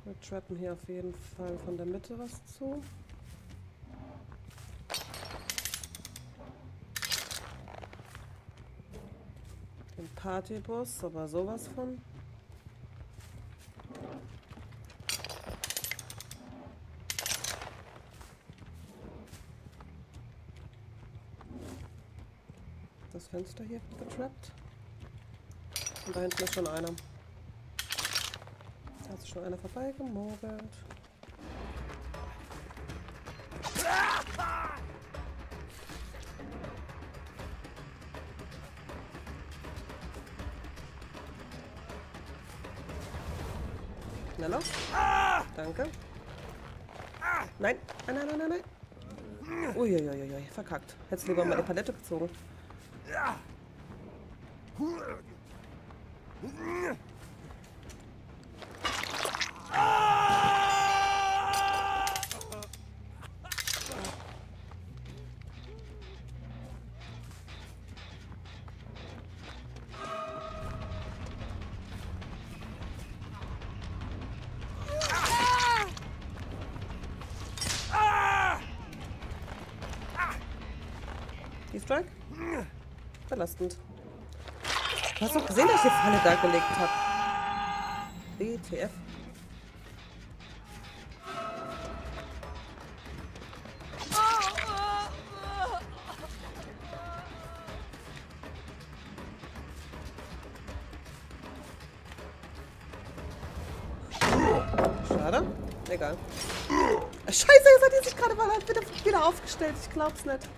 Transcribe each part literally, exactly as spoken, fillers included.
Wir trappen hier auf jeden Fall von der Mitte was zu. Den Partybus, aber sowas von. Das Fenster hier getrappt. Und da hinten ist schon einer. Da hat sich schon einer vorbeigemogelt. Na los. Danke. Nein, nein, nein, nein, nein, nein. Uiuiuiui, verkackt. Hättest lieber mal die Palette gezogen. Die Strike? Belastend. Du hast doch gesehen, dass ich die Falle da gelegt habe. W T F. Schade. Egal. Scheiße, jetzt hat die sich gerade mal wieder, wieder aufgestellt. Ich glaub's nicht.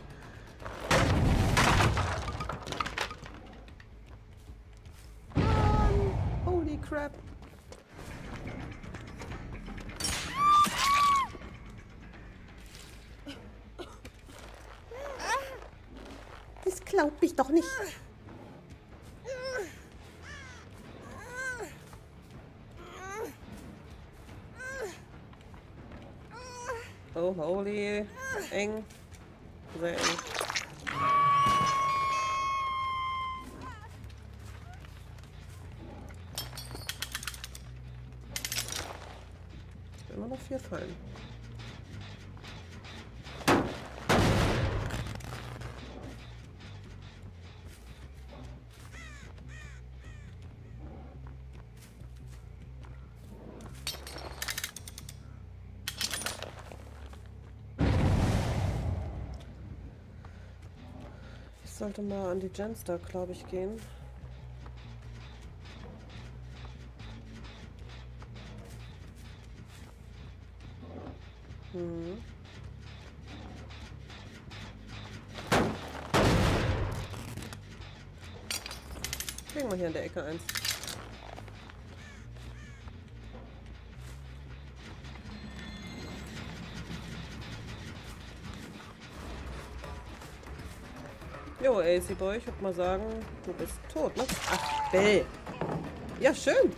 Holy crap. Das glaubt mich doch nicht. Oh, holy. Eng. Sehr eng. Immer noch vier Fallen. Ich sollte mal an die Genster, glaube ich, gehen. Hm. Kriegen wir hier in der Ecke eins. Jo, A C Boy, ich würde mal sagen, du bist tot, ne? Ach, Bell. Ja, schön.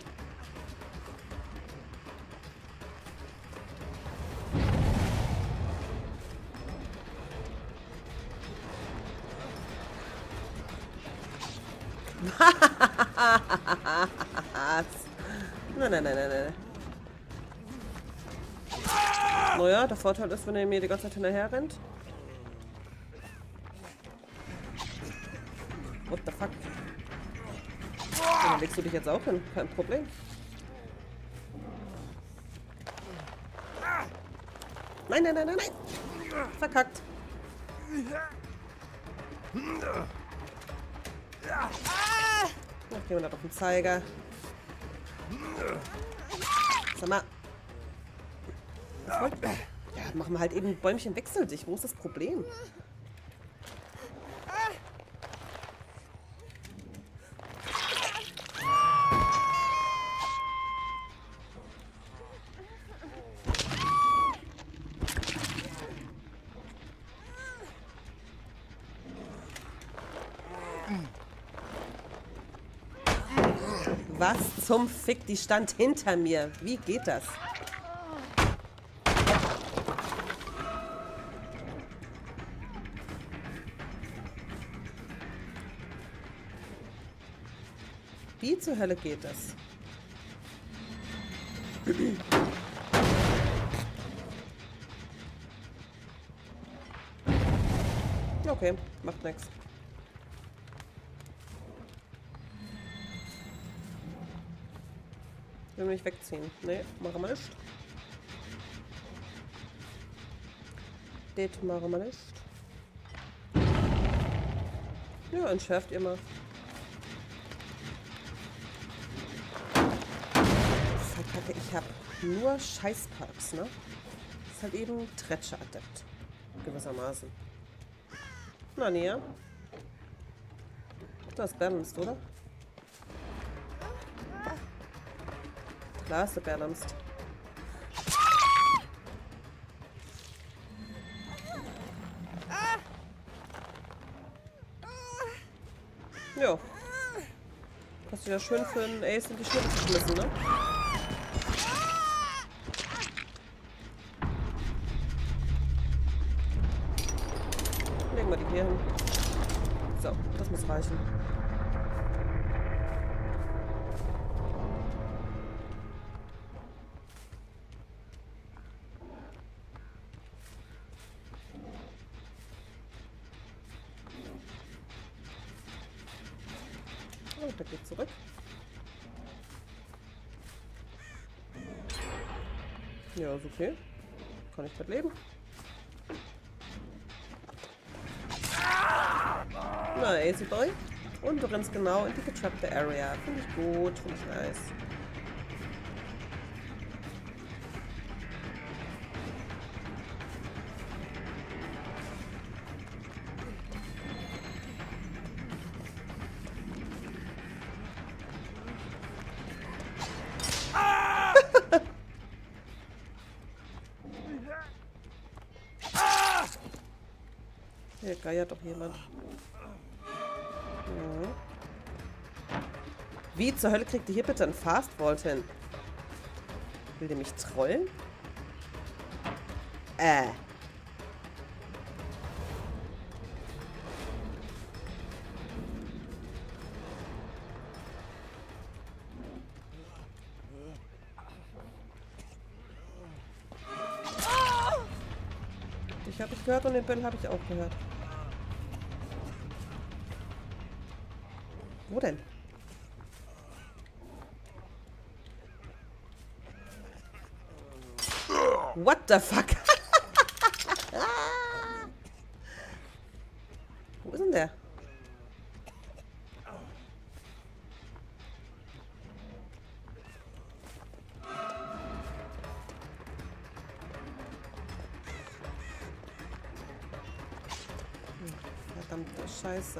Nein, nein, nein, nein, nein. Naja, der Vorteil ist, wenn er mir die ganze Zeit hinterher rennt. What the fuck? Dann legst du dich jetzt auch hin, kein Problem. Nein, nein, nein, nein, nein! Verkackt. Ach, gehen wir da auf den Zeiger. Sag mal. Was wollt ihr? Ja, machen wir halt eben Bäumchen wechsel dich. Wo ist das Problem? Was zum Fick? Die stand hinter mir. Wie geht das? Wie zur Hölle geht das? Okay, macht nix. Will mich wegziehen. Nee, machen wir nicht. Das machen wir nicht. Ja, entschärft ihr mal. Verkacke, ich habe nur Scheißparks, ne? Das ist halt eben Tretscher-Adept. Gewissermaßen. Na, näher. Das ist balanced, oder? Klar ist der balanced. Jo. Hast du ja schön für einen Ace in die Schnitte geschmissen, ne? Legen wir die hier hin. So, das muss reichen. Oh, der geht zurück. Ja, ist okay. Kann ich das leben? Na, easy boy. Und du rennst genau in die getrappte Area. Finde ich gut, finde ich nice. Hier geiert doch jemand. Ja. Wie zur Hölle kriegt ihr hier bitte ein Fast Vault hin? Will der mich trollen? Äh. Dich habe ich gehört und den Bell habe ich auch gehört. Wo denn? What the fuck? Wo ist denn der? Verdammte Scheiße.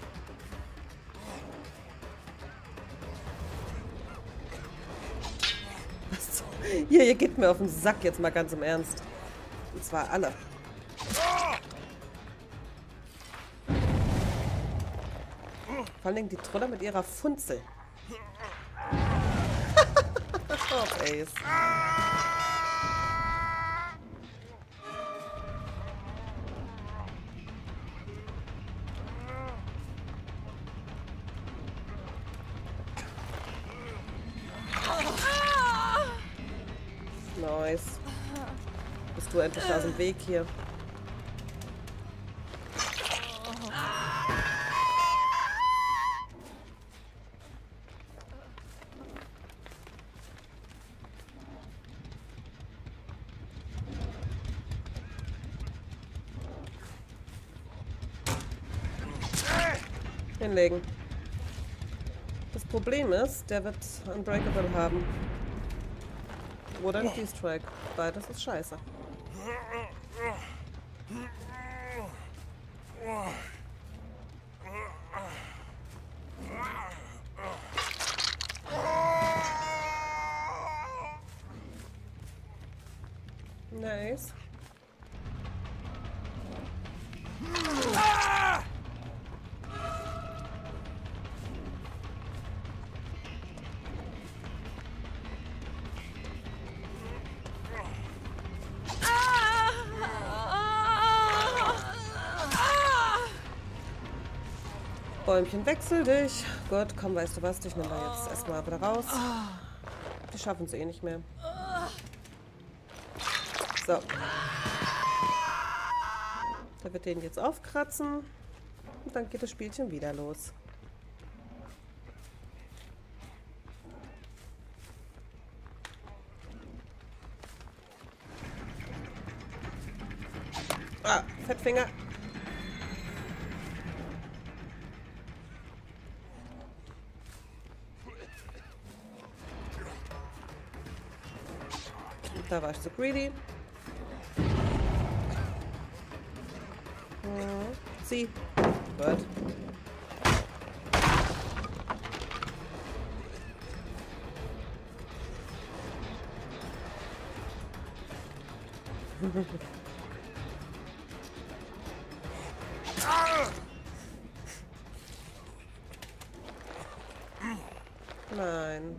Was? Hier, ihr geht mir auf den Sack, jetzt mal ganz im Ernst. Und zwar alle. Vor allem die Troller mit ihrer Funzel. Oh, Ace. Nice. Bist du endlich aus dem Weg hier? Hinlegen. Das Problem ist, der wird Unbreakable haben. Oder ein D-Strike. Beides ist scheiße. Nice. Bäumchen, wechsel dich. Gut, komm, weißt du was, ich nehme da jetzt erstmal wieder raus. Die schaffen es eh nicht mehr. So. Da wird den jetzt aufkratzen. Und dann geht das Spielchen wieder los. Ah, Fettfinger. Da war ich zu greedy. Hm. Zieh. Gut. Nein.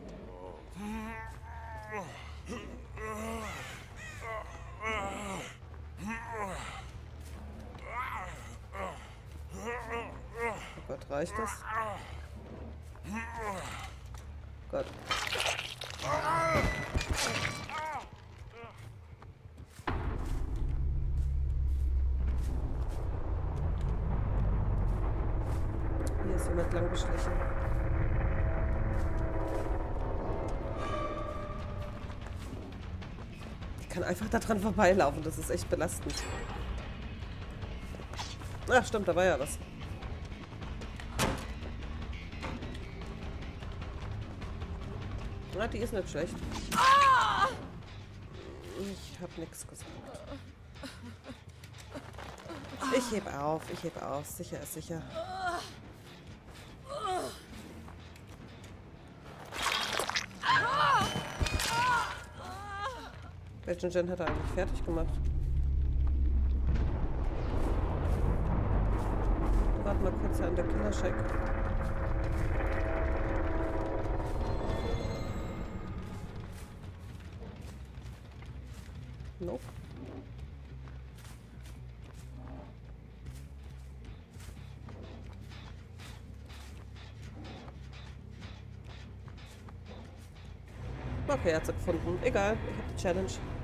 Oh Gott, reicht das? Gott. Hier ist jemand lang geschlichen. Ich kann einfach da dran vorbeilaufen, das ist echt belastend. Ach stimmt, da war ja was. Na, die ist nicht schlecht. Ich hab nichts gesagt. Ich heb auf, ich heb auf. Sicher ist sicher. Welchen Gen hat er eigentlich fertig gemacht? Warte mal kurz an der Killercheck. Nope. Okay, er hat sie gefunden. Egal, ich habe die Challenge.